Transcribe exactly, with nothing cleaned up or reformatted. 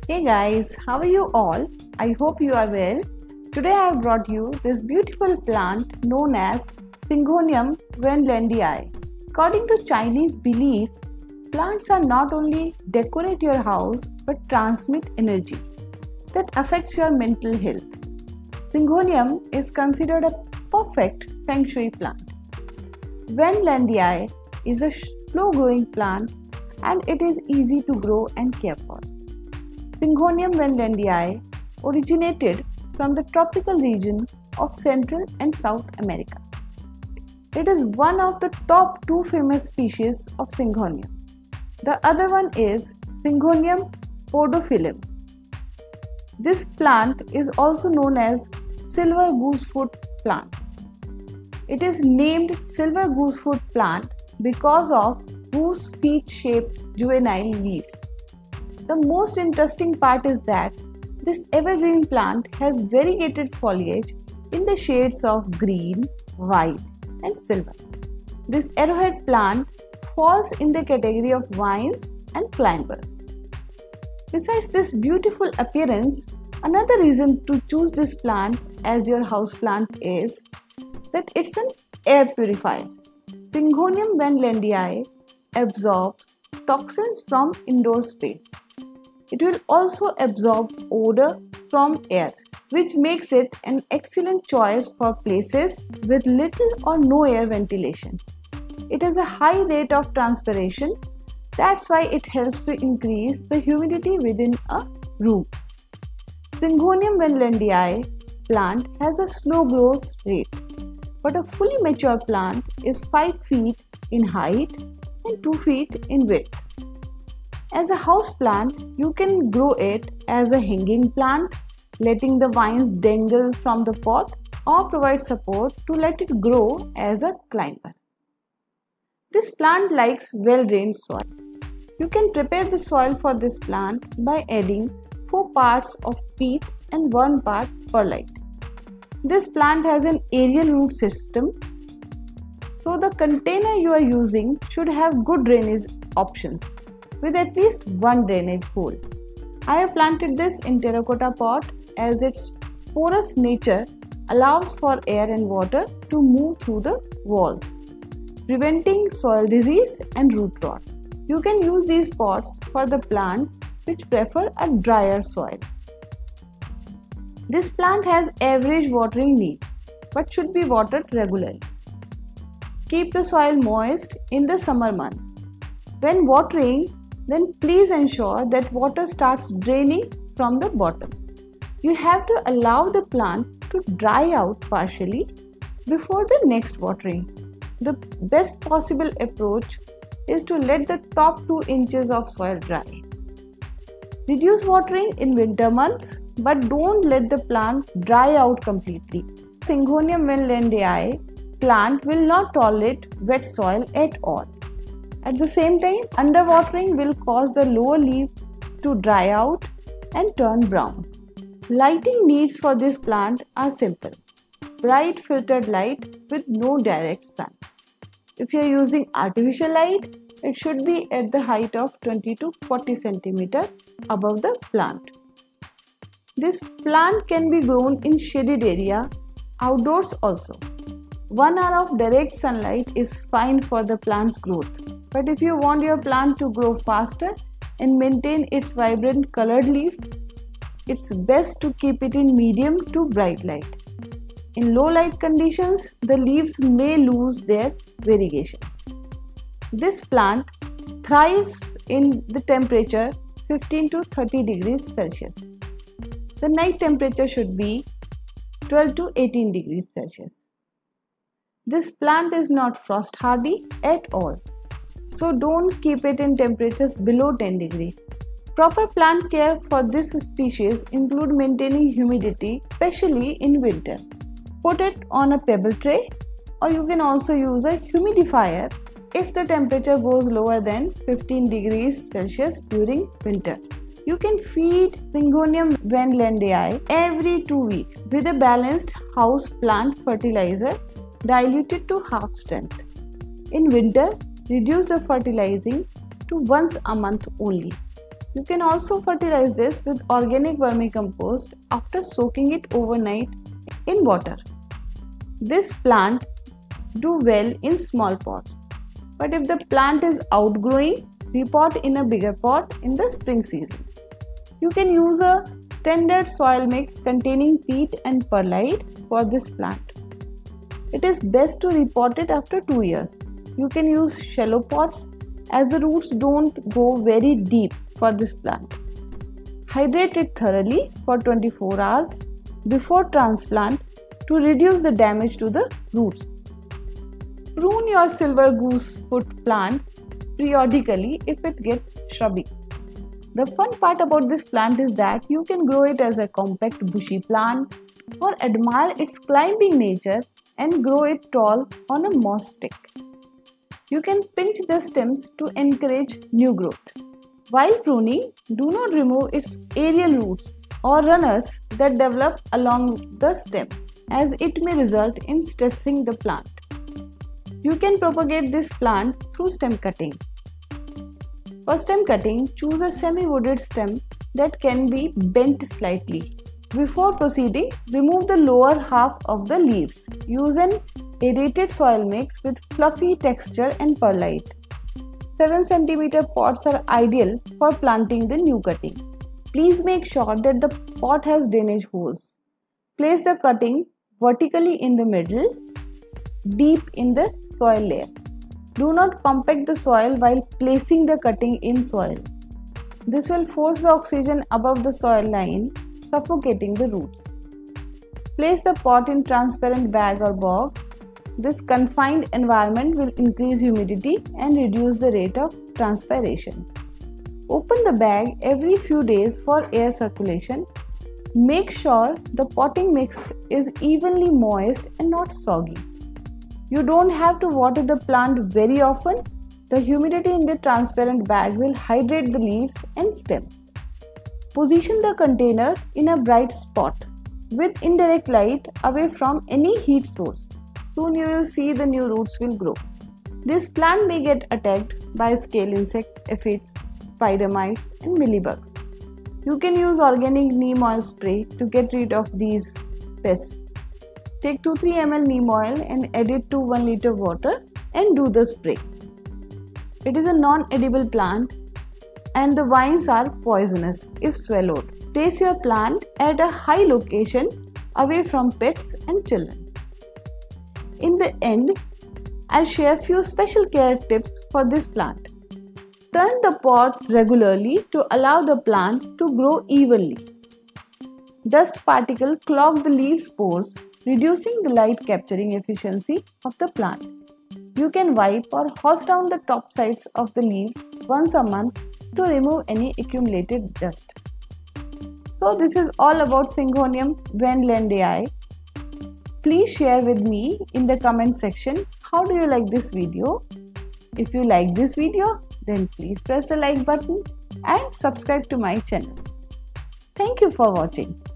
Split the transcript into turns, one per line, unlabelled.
Hey guys, how are you all? I hope you are well. Today I have brought you this beautiful plant known as Syngonium wendlandii. According to Chinese belief, plants are not only decorate your house but transmit energy that affects your mental health. Syngonium is considered a perfect feng shui plant. Wendlandii is a slow growing plant and it is easy to grow and care for. Syngonium wendlandii originated from the tropical region of Central and South America. It is one of the top two famous species of Syngonium. The other one is Syngonium podophyllum. This plant is also known as silver goosefoot plant. It is named silver goosefoot plant because of goose feet shaped juvenile leaves. The most interesting part is that this evergreen plant has variegated foliage in the shades of green, white and silver. This arrowhead plant falls in the category of vines and climbers. Besides this beautiful appearance, another reason to choose this plant as your house plant is that it's an air purifier. Syngonium wendlandii absorbs toxins from indoor space. It will also absorb odor from air, which makes it an excellent choice for places with little or no air ventilation. It has a high rate of transpiration, that's why it helps to increase the humidity within a room. Syngonium wendlandii plant has a slow growth rate, but a fully mature plant is five feet in height and two feet in width. As a house plant, you can grow it as a hanging plant, letting the vines dangle from the pot, or provide support to let it grow as a climber. This plant likes well-drained soil. You can prepare the soil for this plant by adding four parts of peat and one part perlite. This plant has an aerial root system, so the container you are using should have good drainage options with at least one drainage hole. I have planted this in terracotta pot as its porous nature allows for air and water to move through the walls, preventing soil disease and root rot. You can use these pots for the plants which prefer a drier soil. This plant has average watering needs but should be watered regularly. Keep the soil moist in the summer months. When watering, then please ensure that water starts draining from the bottom. You have to allow the plant to dry out partially before the next watering. The best possible approach is to let the top two inches of soil dry. Reduce watering in winter months, but don't let the plant dry out completely. Syngonium wendlandii plant will not tolerate wet soil at all. At the same time, underwatering will cause the lower leaf to dry out and turn brown. Lighting needs for this plant are simple. Bright filtered light with no direct sun. If you are using artificial light, it should be at the height of twenty to forty centimeters above the plant. This plant can be grown in shaded area, outdoors also. One hour of direct sunlight is fine for the plant's growth. But if you want your plant to grow faster and maintain its vibrant colored leaves, it's best to keep it in medium to bright light. In low light conditions, the leaves may lose their variegation. This plant thrives in the temperature fifteen to thirty degrees Celsius. The night temperature should be twelve to eighteen degrees Celsius. This plant is not frost hardy at all, so don't keep it in temperatures below ten degrees. Proper plant care for this species include maintaining humidity, especially in winter. Put it on a pebble tray, or you can also use a humidifier if the temperature goes lower than fifteen degrees Celsius during winter. You can feed Syngonium wendlandii every two weeks with a balanced house plant fertilizer diluted to half strength. In winter, reduce the fertilizing to once a month only. You can also fertilize this with organic vermicompost after soaking it overnight in water. This plant do well in small pots, but if the plant is outgrowing, repot in a bigger pot in the spring season. You can use a standard soil mix containing peat and perlite for this plant. It is best to repot it after two years. You can use shallow pots as the roots don't go very deep for this plant. Hydrate it thoroughly for twenty-four hours before transplant to reduce the damage to the roots. Prune your silver goosefoot plant periodically if it gets shrubby. The fun part about this plant is that you can grow it as a compact bushy plant or admire its climbing nature and grow it tall on a moss stick. You can pinch the stems to encourage new growth. While pruning, do not remove its aerial roots or runners that develop along the stem, as it may result in stressing the plant. You can propagate this plant through stem cutting. For stem cutting, choose a semi-wooded stem that can be bent slightly. Before proceeding, remove the lower half of the leaves. Use an aerated soil mix with fluffy texture and perlite. seven centimeter pots are ideal for planting the new cutting. Please make sure that the pot has drainage holes. Place the cutting vertically in the middle, deep in the soil layer. Do not compact the soil while placing the cutting in soil. This will force the oxygen above the soil line, suffocating the roots. Place the pot in transparent bag or box. This confined environment will increase humidity and reduce the rate of transpiration. Open the bag every few days for air circulation. Make sure the potting mix is evenly moist and not soggy. You don't have to water the plant very often. The humidity in the transparent bag will hydrate the leaves and stems. Position the container in a bright spot with indirect light away from any heat source. Soon you will see the new roots will grow. This plant may get attacked by scale insects, aphids, spider mites and mealybugs. You can use organic neem oil spray to get rid of these pests. Take two to three milliliters neem oil and add it to one liter water and do the spray. It is a non-edible plant and the vines are poisonous if swallowed. Place your plant at a high location away from pets and children. In the end, I'll share few special care tips for this plant. Turn the pot regularly to allow the plant to grow evenly. Dust particles clog the leaf pores, reducing the light capturing efficiency of the plant. You can wipe or hose down the top sides of the leaves once a month to remove any accumulated dust. So this is all about Syngonium wendlandii. Please share with me in the comment section how do you like this video. If you like this video, then please press the like button and subscribe to my channel. Thank you for watching.